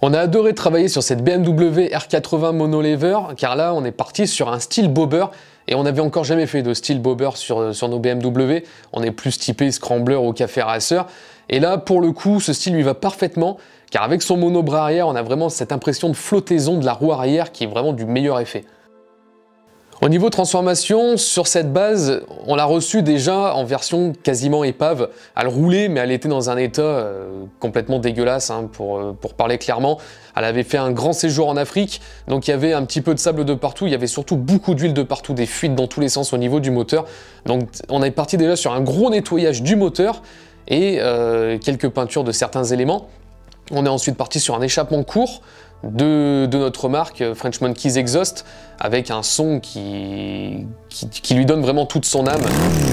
On a adoré travailler sur cette BMW R80 monolever car là on est parti sur un style bobber et on n'avait encore jamais fait de style bobber sur nos BMW. On est plus typé scrambler ou café racer et là pour le coup ce style lui va parfaitement car avec son monobras arrière on a vraiment cette impression de flottaison de la roue arrière qui est vraiment du meilleur effet. Au niveau transformation, sur cette base, on l'a reçue déjà en version quasiment épave. Elle roulait, mais elle était dans un état complètement dégueulasse, hein, pour parler clairement. Elle avait fait un grand séjour en Afrique, donc il y avait un petit peu de sable de partout, il y avait surtout beaucoup d'huile de partout, des fuites dans tous les sens au niveau du moteur. Donc on est parti déjà sur un gros nettoyage du moteur et quelques peintures de certains éléments. On est ensuite parti sur un échappement court de notre marque French Monkeys Exhaust avec un son qui lui donne vraiment toute son âme.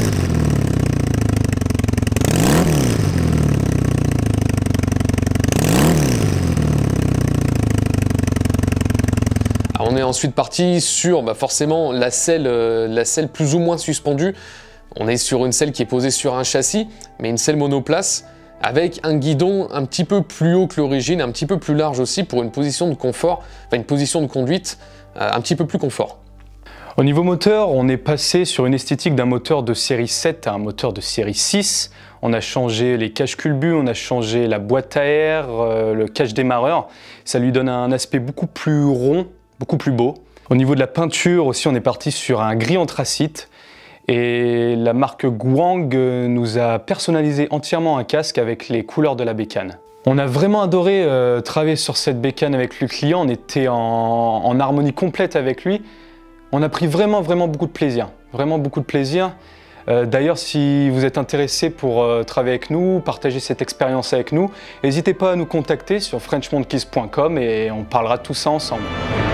Alors on est ensuite parti sur forcément la selle plus ou moins suspendue. On est sur une selle qui est posée sur un châssis, mais une selle monoplace, avec un guidon un petit peu plus haut que l'origine, un petit peu plus large aussi pour une position de confort, enfin une position de conduite un petit peu plus confort. Au niveau moteur, on est passé sur une esthétique d'un moteur de série 7 à un moteur de série 6. On a changé les caches culbut, on a changé la boîte à air, le cache démarreur. Ça lui donne un aspect beaucoup plus rond, beaucoup plus beau. Au niveau de la peinture aussi, on est parti sur un gris anthracite. Et la marque Guang nous a personnalisé entièrement un casque avec les couleurs de la bécane. On a vraiment adoré travailler sur cette bécane avec le client, on était en harmonie complète avec lui. On a pris vraiment beaucoup de plaisir, vraiment beaucoup de plaisir. D'ailleurs, si vous êtes intéressé pour travailler avec nous, partager cette expérience avec nous, n'hésitez pas à nous contacter sur frenchmonkeys.com et on parlera tout ça ensemble.